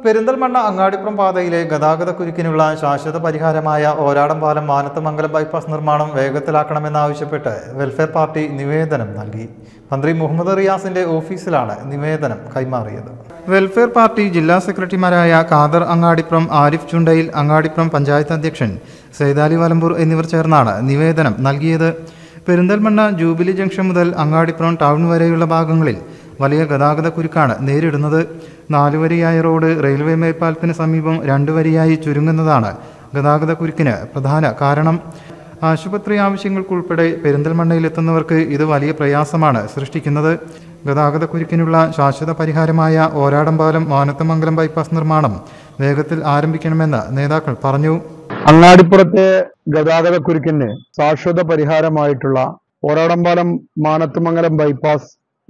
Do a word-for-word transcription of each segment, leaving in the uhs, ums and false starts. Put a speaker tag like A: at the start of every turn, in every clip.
A: പെരിന്തൽമണ്ണ അങ്ങാടിപ്പുറം പാതയിലെ ഗതാഗതക്കുരുക്കിനുള്ള ശാശ്വത പരിഹാരമായ ഓരാടംപാലം മാനത്തമംഗലം ബൈപ്പാസ് നിർമ്മാണം വേഗത്തിലാക്കണമെന്നാവശ്യപ്പെട്ട് വെൽഫെയർ പാർട്ടി നിവേദനം നൽകി. മന്ത്രി മുഹമ്മദ് റിയാസിന്റെ ഓഫീസിലാണ് നിവേദനം കൈമാറിയത്. വെൽഫെയർ പാർട്ടി ജില്ലാ സെക്രട്ടറിമാരായ ഖാദർ അങ്ങാടിപ്പുറം, ആരിഫ് ചുണ്ടയിൽ, അങ്ങാടിപ്പുരം പഞ്ചായത്ത് അധ്യക്ഷൻ സൈദാലി വലമ്പൂർ എന്നിവർ ചേർന്നാണ് നിവേദനം നൽകിയത്. പെരിന്തൽമണ്ണ ജൂബിലി ജംഗ്ഷൻ മുതൽ അങ്ങാടിപ്പുറം ടൗൺ വരെയുള്ള ഭാഗങ്ങളിൽ വലിയ ഗതാഗത കുരുക്കാണ് നേരിടുന്നത്. നാലുവരിയായ റോഡ് റെയിൽവേ മേൽപ്പാലത്തിന് സമീപം രണ്ടു വരിയായി ചുരുങ്ങുന്നതാണ് ഗതാഗത കുരുക്കിന് പ്രധാന കാരണം. ആശുപത്രി ആവശ്യങ്ങൾക്കുൾപ്പെടെ പെരിന്തൽമണ്ണയിലെത്തുന്നവർക്ക് ഇത് വലിയ പ്രയാസമാണ് സൃഷ്ടിക്കുന്നത്. ഗതാഗത കുരുക്കിനുള്ള ശാശ്വത പരിഹാരമായ ഓരാടംപാലം മാനത്തമംഗലം ബൈപ്പാസ് നിർമ്മാണം വേഗത്തിൽ ആരംഭിക്കണമെന്ന് നേതാക്കൾ പറഞ്ഞു.
B: അങ്ങാടിപ്പുറത്തെ ഗതാഗത കുരുക്കിന് ശാശ്വത പരിഹാരമായിട്ടുള്ള ഓരാടംപാലം മാനത്തമംഗലം ബൈപ്പാസ്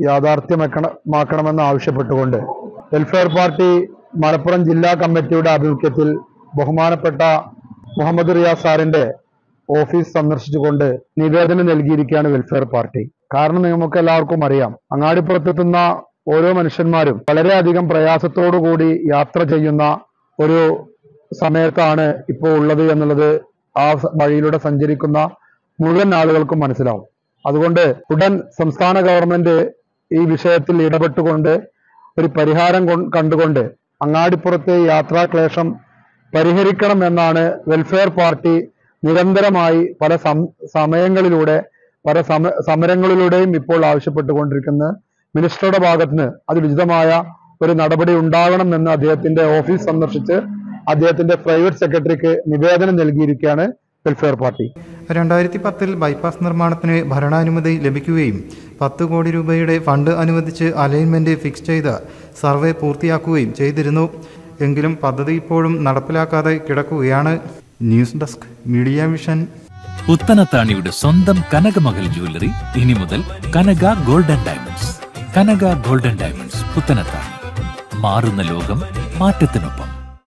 B: യാഥാർത്ഥ്യമാക്കണമെന്ന് ആവശ്യപ്പെട്ടുകൊണ്ട് വെൽഫെയർ പാർട്ടി മലപ്പുറം ജില്ലാ കമ്മിറ്റിയുടെ ആഭിമുഖ്യത്തിൽ ബഹുമാനപ്പെട്ട മുഹമ്മദ് റിയാസ് സാറിന്റെ ഓഫീസ് സന്ദർശിച്ചുകൊണ്ട് നിവേദനം നൽകിയിരിക്കുകയാണ് വെൽഫെയർ പാർട്ടി. കാരണം നമുക്ക് എല്ലാവർക്കും അറിയാം, അങ്ങാടിപ്പുറത്തെത്തുന്ന ഓരോ മനുഷ്യന്മാരും വളരെയധികം പ്രയാസത്തോടു കൂടി യാത്ര ചെയ്യുന്ന ഒരു സമയത്താണ് ഇപ്പോൾ ഉള്ളത് എന്നുള്ളത് ആ വഴിയിലൂടെ സഞ്ചരിക്കുന്ന മുഴുവൻ ആളുകൾക്കും മനസ്സിലാവും. അതുകൊണ്ട് ഉടൻ സംസ്ഥാന ഗവൺമെന്റ് ഈ വിഷയത്തിൽ ഇടപെട്ടുകൊണ്ട് ഒരു പരിഹാരം കണ്ടുകൊണ്ട് അങ്ങാടിപ്പുറത്തെ യാത്രാക്ലേശം പരിഹരിക്കണം എന്നാണ് വെൽഫെയർ പാർട്ടി നിരന്തരമായി പല സമയങ്ങളിലൂടെ പല സമ സമരങ്ങളിലൂടെയും ഇപ്പോൾ ആവശ്യപ്പെട്ടുകൊണ്ടിരിക്കുന്നത്. മിനിസ്റ്ററുടെ ഭാഗത്തുനിന്ന് അതിലുചിതമായ ഒരു നടപടി ഉണ്ടാകണമെന്ന് അദ്ദേഹത്തിന്റെ ഓഫീസ് സന്ദർശിച്ച് അദ്ദേഹത്തിന്റെ പ്രൈവറ്റ് സെക്രട്ടറിക്ക് നിവേദനം നൽകിയിരിക്കുകയാണ് വെൽഫെയർ പാർട്ടി.
A: രണ്ടായിരത്തി പത്തിൽ ബൈപ്പാസ് നിർമ്മാണത്തിന് ഭരണാനുമതി ലഭിക്കുകയും പത്ത് കോടി രൂപയുടെ ഫണ്ട് അനുവദിച്ച് അലൈൻമെന്റ് ഫിക്സ് ചെയ്ത് സർവേ പൂർത്തിയാക്കുകയും ചെയ്തിരുന്നു. എങ്കിലും പദ്ധതി ഇപ്പോഴും നടപ്പിലാക്കാതെ കിടക്കുകയാണ്. News desk media vision.
C: പുത്തനത്താണിയുടെ സ്വന്തം കനകമകൽ ജ്വല്ലറി ഇനി മുതൽ Kanaka golden diamonds. Kanaka golden diamonds Puthanathani. മാറുന്ന ലോകം, മാറ്റത്തിനൊപ്പം.